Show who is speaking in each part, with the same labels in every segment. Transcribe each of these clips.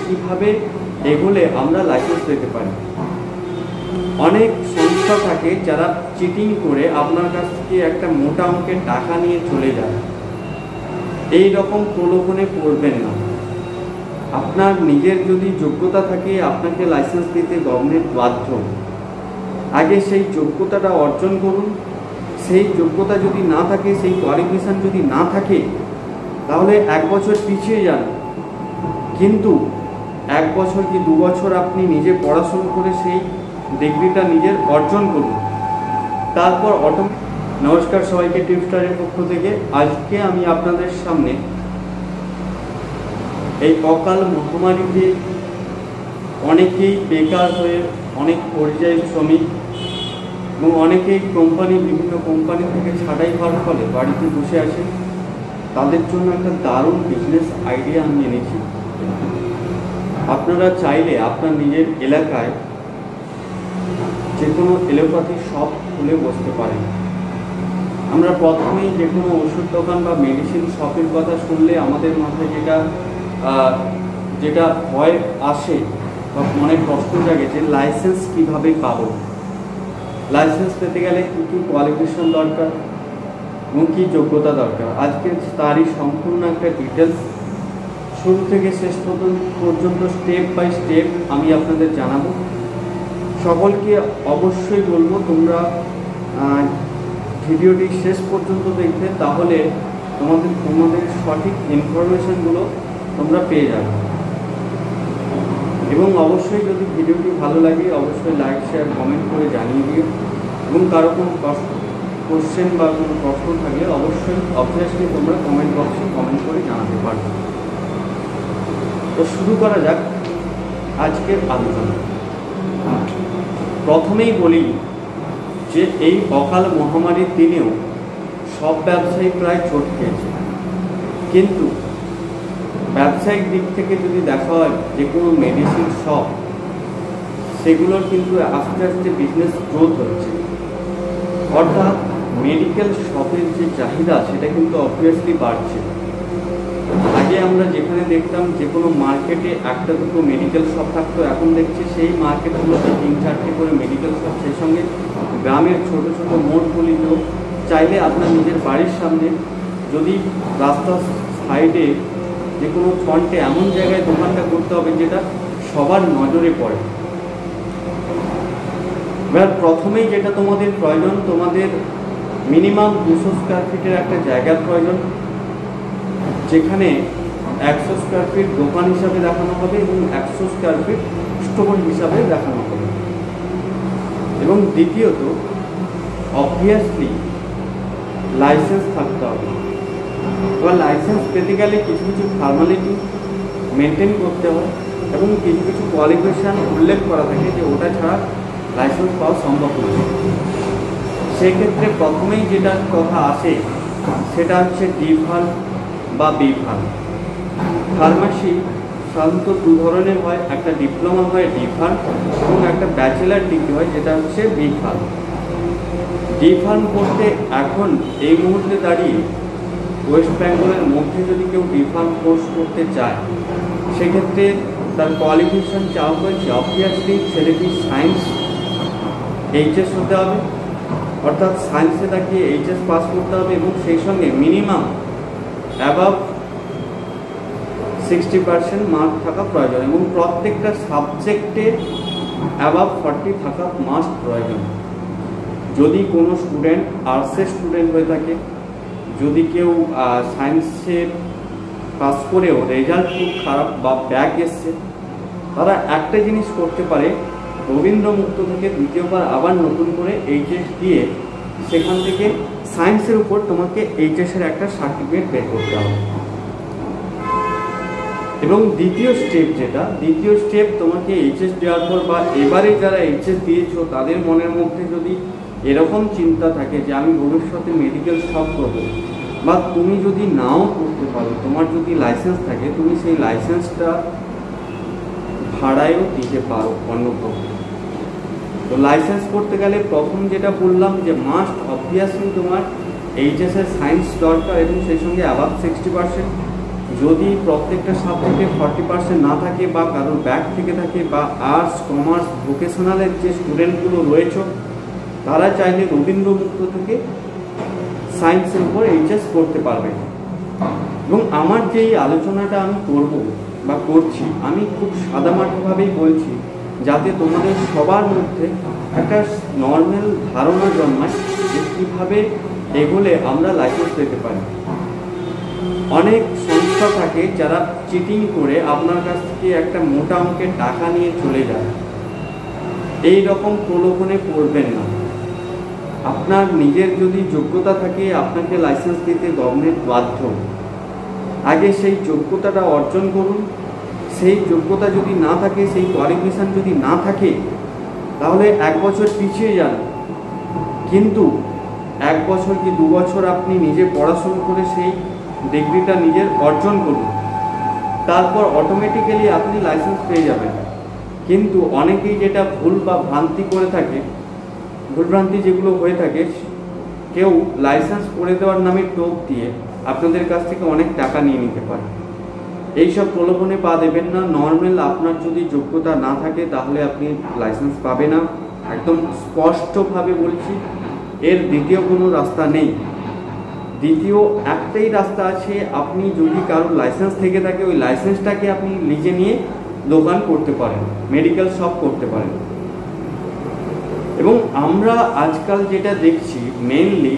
Speaker 1: কিভাবে এগোলে আমরা লাইসেন্স পেতে পারি। অনেক সংস্থা থাকে যারা চিটিং করে আপনার কাছ থেকে একটা মোটা অঙ্কের টাকা নিয়ে চলে যায়। এই রকম প্রলোভনে পড়বেন না। আপনার নিজের যদি যোগ্যতা থাকে আপনাকে লাইসেন্স দিতে গভর্নমেন্ট বাধ্য। আগে সেই যোগ্যতাটা অর্জন করুন। সেই যোগ্যতা যদি না থাকে, সেই কোয়ালিফিকেশান যদি না থাকে, তাহলে 1 বছর পিছিয়ে যান, কিন্তু 1 বছর কি 2 বছর আপনি নিজে পড়াশুনো করে সেই ডিগ্রিটা নিজের অর্জন করুন, তারপর নমস্কার সবাইকে, টিপস্টারের পক্ষ থেকে আজকে আমি আপনাদের সামনে এই অকাল মহামারীতে অনেকেই বেকার হয়ে, অনেক পরিযায়ী শ্রমিক এবং অনেকেই বিভিন্ন কোম্পানি থেকে ছাঁটাই হওয়ার ফলে বাড়িতে বসে আছে, তাদের জন্য একটা দারুণ বিজনেস আইডিয়া আমি এনেছি। আপনারা চাইলে আপনার নিজের এলাকায় যে কোনো এলোপ্যাথি শপ খুলে বসতে পারেন। আমরা প্রথমেই যে কোনো ওষুধ দোকান বা মেডিসিন শপের কথা শুনলে আমাদের মাথায় যেটা ভয় আসে বা মনে প্রশ্ন জাগে যে লাইসেন্স কিভাবে পাবো, লাইসেন্স পেতে গেলে কী কী কোয়ালিফিকেশন দরকার এবং কী যোগ্যতা দরকার। আজকে তারই সম্পূর্ণ একটা ডিটেলস শুরু থেকে শেষ পর্যন্ত স্টেপ বাই স্টেপ আমি আপনাদের জানাবো। সকলকে অবশ্যই বলবো তোমরা ভিডিওটি শেষ পর্যন্ত দেখবে, তাহলে তোমাদের সঠিক ইনফরমেশনগুলো তোমরা পেয়ে যাবে। এবং অবশ্যই যদি ভিডিওটি ভালো লাগে অবশ্যই লাইক, শেয়ার, কমেন্ট করে জানিয়ে দিও। এবং কারো কোনো কোশ্চেন বা কোনো প্রশ্ন থাকলে অবভিয়াসলি তোমরা কমেন্ট বক্সে কমেন্ট করে জানাতে পারবে। তো শুরু করা যাক আজকের আলোচনা। প্রথমেই বলি যে এই অকাল মহামারীর দিনেও সব ব্যবসায়ী প্রায় চোট খেয়েছে, কিন্তু ব্যবসায়িক দিক থেকে যদি দেখা হয় যে কোনো মেডিসিন শপ, সেগুলোর কিন্তু আস্তে আস্তে বিজনেস গ্রোথ হচ্ছে। অর্থাৎ মেডিকেল শপের যে চাহিদা সেটা কিন্তু অবভিয়াসলি বাড়ছে। আগে আমরা যেখানে দেখতাম যে কোনো মার্কেটে 1-2 মেডিকেল শপ থাকতো, এখন দেখছি সেই মার্কেটগুলোতে 3-4টে করে মেডিকেল শপ, সেই সঙ্গে গ্রামের ছোট ছোট মোড়গুলিতেও চাইলে আপনার নিজের বাড়ির সামনে, যদি রাস্তার সাইডে যে কোনো ফ্রন্টে এমন জায়গায় দোকানটা করতে হবে যেটা সবার নজরে পড়ে। এবার প্রথমেই যেটা তোমাদের প্রয়োজন, তোমাদের মিনিমাম 200 স্কোয়ার ফিটের একটা জায়গার প্রয়োজন, যেখানে 100 স্কোয়ার ফিট দোকান হিসাবে দেখানো হবে এবং 100 স্কোয়ার ফিট স্টোর হিসাবে দেখানো হবে। এবং দ্বিতীয়ত অবভিয়াসলি লাইসেন্স থাকতে হবে। এবার লাইসেন্স পেতে গেলে কিছু কিছু ফর্মালিটি মেনটেন করতে হয় এবং কিছু কিছু কোয়ালিফিকেশান উল্লেখ করা থাকে যে ওটা ছাড়া লাইসেন্স পাওয়া সম্ভব নয়। সেক্ষেত্রে প্রথমেই যেটা কথা আসে সেটা হচ্ছে ডি ফার্ম বা বি ফার্ম। ফার্মাসি সাধারণত 2 ধরনের হয়, একটা ডিপ্লোমা হয় ডি ফার্ম এবং একটা ব্যাচেলার ডিগ্রি হয় যেটা হচ্ছে বি ফার্ম। ডি ফার্ম করতে এখন এই মুহূর্তে দাঁড়িয়ে ওয়েস্ট বেঙ্গলের মধ্যে যদি কেউ ডি ফার্ম কোর্স করতে চায়, সেক্ষেত্রে তার কোয়ালিফিকেশান চাওয়া হয়েছে অবভিয়াসলি ছেলেটি সায়েন্স এইচএস হতে হবে, অর্থাৎ সায়েন্সে তাকে এইচএস পাস করতে হবে এবং সেই সঙ্গে মিনিমাম অ্যাবাভ 60% মার্ক থাকা প্রয়োজন এবং প্রত্যেকটা সাবজেক্টে অ্যাবাভ 40 থাকা মাস্ট প্রয়োজন। যদি কোনো স্টুডেন্ট আর্টসের স্টুডেন্ট হয়ে থাকে, যদি কেউ সায়েন্সে পাস করেও রেজাল্ট খুব খারাপ বা ব্যাক এসছে, তারা একটা জিনিস করতে পারে, রবীন্দ্র মুক্ত থেকে দ্বিতীয়বার আবার নতুন করে এইচএস দিয়ে সেখান থেকে সায়েন্সের উপর তোমাকে এইচএসের একটা সার্টিফিকেট বের করতে হবে। এবং দ্বিতীয় স্টেপ তোমাকে এইচএস দেওয়ার পর বা এবারে যারা এইচএস দিয়েছো তাদের মনের মধ্যে যদি এরকম চিন্তা থাকে যে আমি ভবিষ্যতে মেডিকেল শপ করবো, বা তুমি যদি নাও করতে পারো, তোমার যদি লাইসেন্স থাকে, তুমি সেই লাইসেন্সটা ভাড়ায়ও দিতে পারো অন্য কেউ। তো লাইসেন্স করতে গেলে প্রথম যেটা বললাম যে মাস্ট অবভিয়াসলি তোমার এইচএসের সায়েন্স দরকার এবং সেই সঙ্গে অ্যাবাভ 60%। যদি প্রত্যেকটা সাবজেক্টে 40% না থাকে বা কারোর ব্যাক থেকে থাকে, বা আর্টস, কমার্স, ভোকেশনালের যে স্টুডেন্টগুলো রয়েছে তারা চাইলে রবীন্দ্র মুক্ত থেকে সায়েন্সের উপর এইচএস করতে পারবে। এবং আমার যে এই আলোচনাটা আমি করব বা করছি, আমি খুব সাদামাটাভাবেই বলছি, যাতে তোমাদের সবার মধ্যে একটা নর্মাল ধারণা জন্মায় যে কীভাবে এগোলে আমরা লাইসেন্স পেতে পারি। অনেক সংস্থা থাকে যারা চিটিং করে আপনার কাছ থেকে একটা মোটা অঙ্কের টাকা নিয়ে চলে যায়। এই রকম প্রলোভনে পড়বেন না। আপনার নিজের যদি যোগ্যতা থাকে, আপনাকে লাইসেন্স দিতে গভর্নমেন্ট বাধ্য। আগে সেই যোগ্যতাটা অর্জন করুন। সেই যোগ্যতা যদি না থাকে, সেই কোয়ালিফিকেশান যদি না থাকে, তাহলে 1 বছর পিছিয়ে যান, কিন্তু 1 বছর কি 2 বছর আপনি নিজে পড়াশুনো করে সেই ডিগ্রিটা নিজের অর্জন করুন, তারপর অটোমেটিক্যালি আপনি লাইসেন্স পেয়ে যাবেন। কিন্তু অনেকেই যেটা ভুল বা ভ্রান্তি করে থাকে, ভুলভ্রান্তি যেগুলো হয়ে থাকে, কেউ লাইসেন্স করে দেওয়ার নামে টোপ দিয়ে আপনাদের কাছ থেকে অনেক টাকা নিয়ে নিতে পারে। এইসব প্রলোভনে পা দেবেন না। নর্মাল আপনার যদি যোগ্যতা না থাকে তাহলে আপনি লাইসেন্স পাবে না, একদম স্পষ্টভাবে বলছি। এর দ্বিতীয় কোনো রাস্তা নেই। দ্বিতীয় একটাই রাস্তা আছে, আপনি যদি কারোর লাইসেন্স থেকে থাকে ওই লাইসেন্সটাকে আপনি লিজে নিয়ে দোকান করতে পারেন, মেডিকেল শপ করতে পারেন। এবং আমরা আজকাল যেটা দেখছি মেইনলি,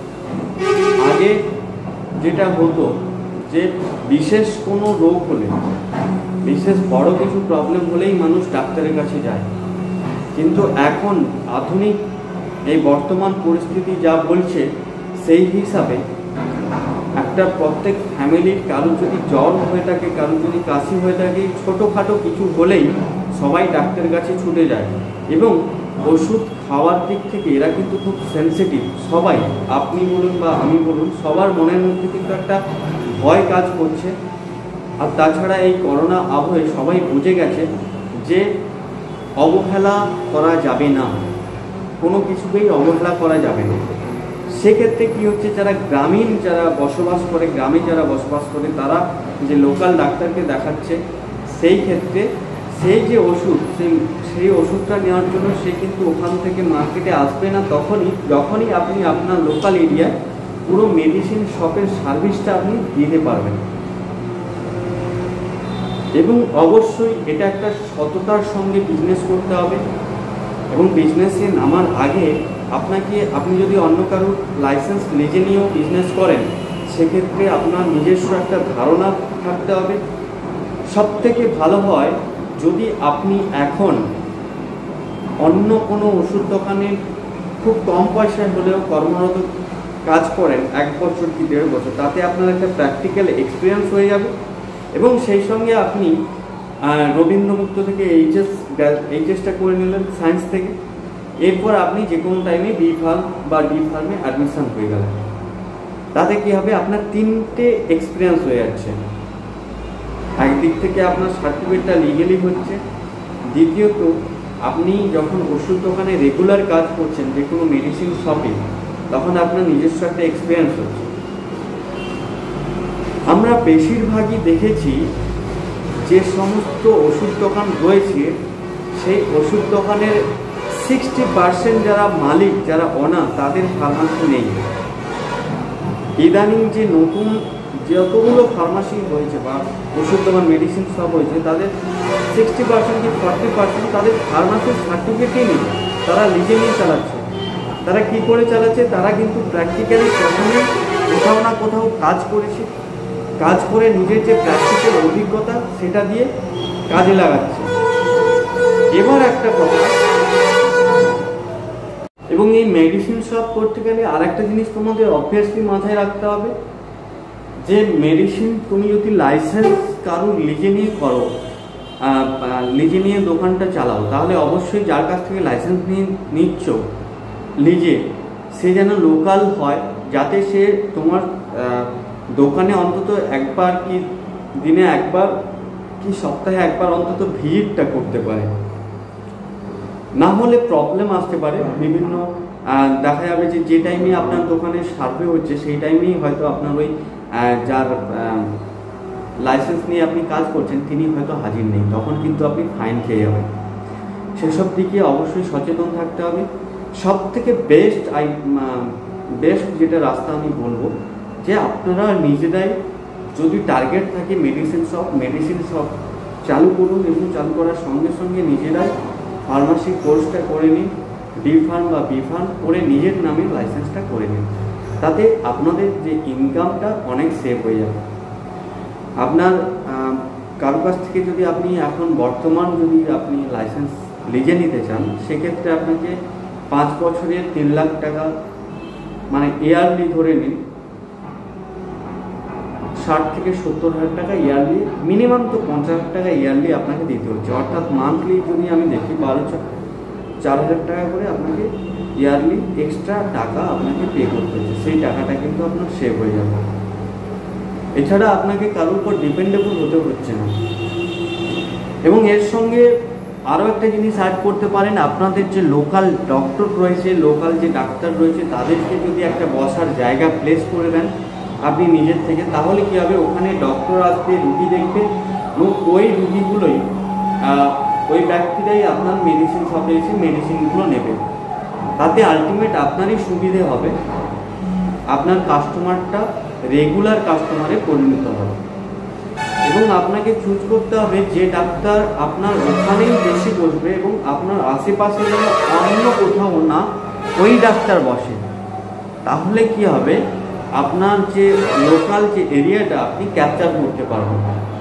Speaker 1: আগে যেটা হতো যে বিশেষ কোনো রোগ হলে, বিশেষ বড় কিছু প্রবলেম হলেই মানুষ ডাক্তারের কাছে যায়। কিন্তু এখন আধুনিক এই বর্তমান পরিস্থিতি যা বলছে, সেই হিসাবে একটা প্রত্যেক ফ্যামিলির কারো যদি জ্বর হয়ে থাকে, কারো যদি কাশি হয়ে থাকে, ছোটোখাটো কিছু হলেই সবাই ডাক্তারের কাছে ছুটে যায়। এবং ওষুধ খাওয়ার দিক থেকে এরা কিন্তু খুব সেন্সিটিভ। সবাই, আপনি বলুন বা আমি বলুন, সবার মনের মধ্যে কিন্তু একটা ভয় কাজ করছে। আর তাছাড়া এই করোনা আবহে সবাই বুঝে গেছে যে অবহেলা করা যাবে না, কোনো কিছুকেই অবহেলা করা যাবে না। সেক্ষেত্রে কী হচ্ছে, যারা গ্রামীণ যারা বসবাস করে, গ্রামে যারা বসবাস করে, তারা যে লোকাল ডাক্তারকে দেখাচ্ছে, সেই ক্ষেত্রে সেই যে ওষুধ, সেই ওষুধটা নেওয়ার জন্য সে কিন্তু ওখান থেকে মার্কেটে আসবে না যখনই আপনি আপনার লোকাল এরিয়ায় পুরো মেডিসিন শপের সার্ভিসটা আপনি দিতে পারবেন। এবং অবশ্যই এটা একটা সততার সঙ্গে বিজনেস করতে হবে। এবং বিজনেসে নামার আগে আপনি যদি অন্য কারোর লাইসেন্স লিজে নিয়েও বিজনেস করেন, সেক্ষেত্রে আপনার নিজস্ব একটা ধারণা থাকতে হবে। সবথেকে ভালো হয় যদি আপনি এখন অন্য কোনো ওষুধ দোকানে খুব কম পয়সায় হলেও কর্মরত কাজ করেন 1 বছর কি 1.5 বছর, তাতে আপনার একটা প্র্যাকটিক্যাল এক্সপিরিয়েন্স হয়ে যাবে। এবং সেই সঙ্গে আপনি রবীন্দ্র মুক্ত থেকে এইচএসটা করে নিলেন সায়েন্স থেকে, এরপর আপনি যে কোনো টাইমে বি ফার্ম বা ডি ফার্মে অ্যাডমিশন হয়ে গেলেন। তাতে কী হবে, আপনার 3টে এক্সপিরিয়েন্স হয়ে যাচ্ছে। একদিক থেকে আপনার সার্টিফিকেটটা লিগেলি হচ্ছে, দ্বিতীয়ত আপনি যখন ওষুধ দোকানে রেগুলার কাজ করছেন, যে কোনো মেডিসিন শপে, তখন আপনার নিজস্ব একটা এক্সপিরিয়েন্স হচ্ছে। আমরা বেশিরভাগই দেখেছি যে সমস্ত ওষুধ দোকান রয়েছে, সেই ওষুধ দোকানের 60% যারা মালিক, যারা ওনার, তাদের ফার্মাসি নেই। ইদানিং যে নতুন যতগুলো ফার্মাসি হয়েছে বা ওষুধ দোকান মেডিসিন সব হয়েছে, তাদের 60% কি 40% তাদের ফার্মাসির সার্টিফিকেটই নেই, তারা লিজে নিয়ে চালাচ্ছে। তারা কি করে চালাচ্ছে, তারা কিন্তু প্র্যাকটিক্যালি প্রথমে কোথাও না কোথাও কাজ করেছে, কাজ করে নিজের যে প্র্যাকটিক্যাল অভিজ্ঞতা সেটা দিয়ে কাজে লাগাচ্ছে। এবার একটা কথা, এবং এই মেডিসিন শপ করতে গেলে আর একটা জিনিস তোমাদের অবভিয়াসলি মাথায় রাখতে হবে, যে মেডিসিন তুমি যদি লাইসেন্স কারোর লিজে নিয়ে করো, লিজে নিয়ে দোকানটা চালাও, তাহলে অবশ্যই যার কাছ থেকে লাইসেন্স নিয়ে নিচ্ছ লিজে, সে যেন লোকাল হয়, যাতে সে তোমার দোকানে অন্তত একবার কি দিনে একবার কি সপ্তাহে একবার অন্তত ভিজিটটা করতে পারে। না হলে প্রবলেম আসতে পারে। বিভিন্ন দেখা যাবে যে টাইমে আপনার দোকানে সার্ভে হচ্ছে, সেই টাইমেই হয়তো আপনার ওই যার লাইসেন্স নিয়ে আপনি কাজ করছেন তিনি হয়তো হাজির নেই, তখন কিন্তু আপনি ফাইন খেয়ে যাবেন। সেসব দিকে অবশ্যই সচেতন থাকতে হবে। সব থেকে বেস্ট যেটা রাস্তা আমি বলবো যে আপনারা নিজেরাই যদি টার্গেট থাকে মেডিসিন শপ চালু করুন এবং চালু করার সঙ্গে সঙ্গে নিজেরাই ফার্মাসি কোর্সটা করে নিন, ডি ফার্ম বা বি ফার্ম করে নিজের নামে লাইসেন্সটা করে নিন। তাতে আপনাদের যে ইনকামটা অনেক সেভ হয়ে যাবে। আপনার কারো কাছ থেকে যদি আপনি এখন বর্তমান যদি আপনি লাইসেন্স লিজে নিতে চান, সেক্ষেত্রে আপনাকে 5 বছরের 3 লাখ টাকা মানে ইয়ারলি ধরে নিন 60 থেকে 70 হাজার টাকা ইয়ারলি, মিনিমাম তো 50 হাজার টাকা ইয়ারলি আপনাকে দিতে হচ্ছে। অর্থাৎ মান্থলি যদি আমি দেখি 4,000 টাকা করে আপনাকে ইয়ারলি এক্সট্রা টাকা আপনাকে পে করতে হচ্ছে। সেই টাকাটা কিন্তু আপনার সেভ হয়ে যাবে। এছাড়া আপনাকে কারোর উপর ডিপেন্ডেবল হতে হচ্ছে না। এবং এর সঙ্গে আরও একটা জিনিস অ্যাড করতে পারেন, আপনাদের যে লোকাল ডক্টর রয়েছে, লোকাল যে ডাক্তার রয়েছে, তাদেরকে যদি একটা বসার জায়গা প্লেস করে দেন আপনি নিজের থেকে, তাহলে কী হবে, ওখানে ডক্টর আসবে, রুগী দেখবে এবং ওই রুগীগুলোই ওই ব্যক্তিরাই আপনার মেডিসিন শপে এসে মেডিসিনগুলো নেবে। তাতে আলটিমেট আপনারই সুবিধে হবে, আপনার কাস্টমারটা রেগুলার কাস্টমারে পরিণত হবে। এবং আপনাকে চুজ করতে হবে যে ডাক্তার আপনার ওখানেই বেশি বসবে এবং আপনার আশেপাশে যেন অন্য কোথাও না ওই ডাক্তার বসে। তাহলে কি হবে, আপনার যে লোকাল যে এরিয়াটা আপনি ক্যাপচার করতে পারবেন।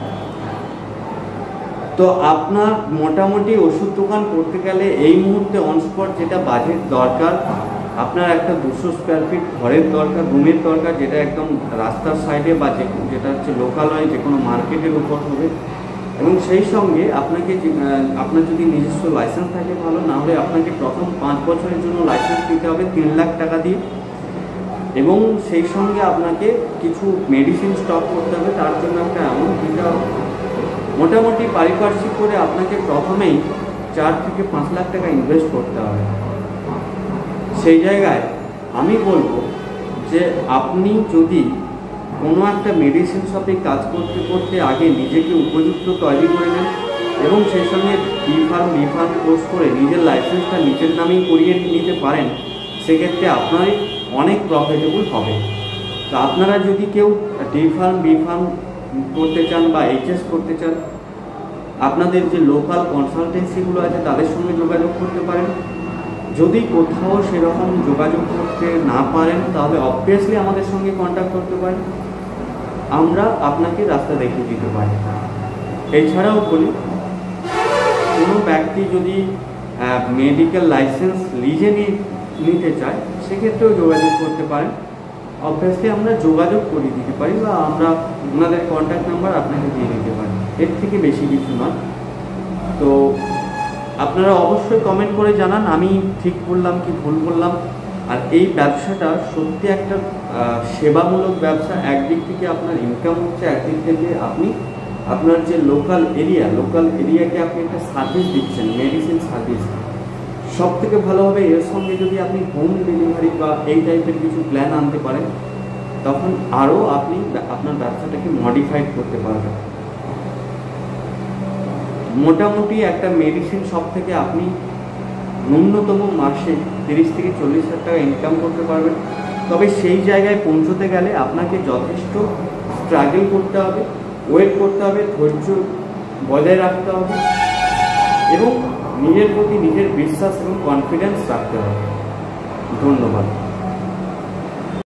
Speaker 1: তো আপনার মোটামুটি ওষুধ দোকান করতে গেলে এই মুহূর্তে অনস্পট যেটা বাজেট দরকার, আপনার একটা 200 স্কোয়ার ফিট ঘরের দরকার, রুমের দরকার, যেটা একদম রাস্তার সাইডে বা যেটা হচ্ছে লোকাল হয়, যে কোনো মার্কেটের উপর হবে। এবং সেই সঙ্গে আপনাকে আপনার যদি নিজস্ব লাইসেন্স থাকে ভালো, না হলে আপনাকে প্রথম 5 বছরের জন্য লাইসেন্স দিতে হবে 3 লাখ টাকা দিয়ে। এবং সেই সঙ্গে আপনাকে কিছু মেডিসিন স্টক করতে হবে, তার জন্য একটা অ্যামাউন্ট দিতে হবে। মোটামুটি পারিপার্শ্বিক করে আপনাকে প্রথমেই 4 থেকে 5 লাখ টাকা ইনভেস্ট করতে হবে। সেই জায়গায় আমি বলবো যে আপনি যদি কোনো একটা মেডিসিন শপে কাজ করতে করতে আগে নিজেকে উপযুক্ত তৈরি করে নেন এবং সেই সঙ্গে বি ফার্ম কোর্স করে নিজের লাইসেন্সটা নিজের নামেই করিয়ে নিতে পারেন, সেক্ষেত্রে আপনারই অনেক প্রফিটেবল হবে। তো আপনারা যদি কেউ ডি ফার্ম বি ফার্ম করতে চান বা এইচএস করতে চান, আপনাদের যে লোকাল কনসালটেন্সিগুলো আছে তাদের সঙ্গে যোগাযোগ করতে পারেন। যদি কোথাও সেরকম যোগাযোগ করতে না পারেন তাহলে অবভিয়াসলি আমাদের সঙ্গে কন্ট্যাক্ট করতে পারেন, আমরা আপনাকে রাস্তা দেখিয়ে দিতে পারি। এছাড়াও বলি, কোনো ব্যক্তি যদি মেডিকেল লাইসেন্স লিজে নিতে চায় সেক্ষেত্রেও যোগাযোগ করতে পারেন। অবভিয়াসলি আমরা যোগাযোগ করে দিতে পারি বা আমরা ওনাদের কন্ট্যাক্ট নাম্বার আপনাকে দিয়ে দিতে পারি, এর থেকে বেশি কিছু নয়। তো আপনারা অবশ্যই কমেন্ট করে জানান আমি ঠিক বললাম কি ভুল বললাম। আর এই ব্যবসাটা সত্যি একটা সেবামূলক ব্যবসা। একদিক থেকে আপনার ইনকাম হচ্ছে, একদিক থেকে আপনি আপনার যে লোকাল এরিয়াকে আপনি একটা সার্ভিস দিচ্ছেন, মেডিসিন সার্ভিস। সব থেকে ভালো হবে এর সঙ্গে যদি আপনি হোম ডেলিভারি বা এই টাইপের কিছু প্ল্যান আনতে পারেন, তখন আরও আপনি আপনার ব্যবসাটাকে মডিফাইড করতে পারবেন। মোটামুটি একটা মেডিসিন শপ থেকে আপনি ন্যূনতম মাসে 30 থেকে 40 হাজার টাকা ইনকাম করতে পারবেন। তবে সেই জায়গায় পৌঁছতে গেলে আপনাকে যথেষ্ট স্ট্রাগল করতে হবে, ওয়েট করতে হবে, ধৈর্য বজায় রাখতে হবে এবং নিজের প্রতি নিজের বিশ্বাস এবং কনফিডেন্স রাখতে হবে। ধন্যবাদ।